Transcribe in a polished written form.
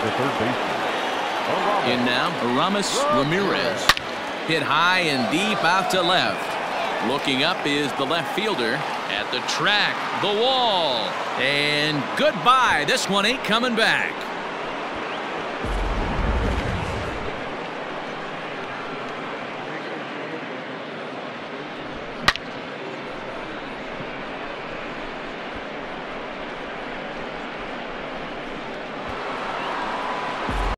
the third baseman. In now, Aramis Ramirez. Hit high and deep out to left. Looking up is the left fielder. At the track, the wall. And goodbye. This one ain't coming back.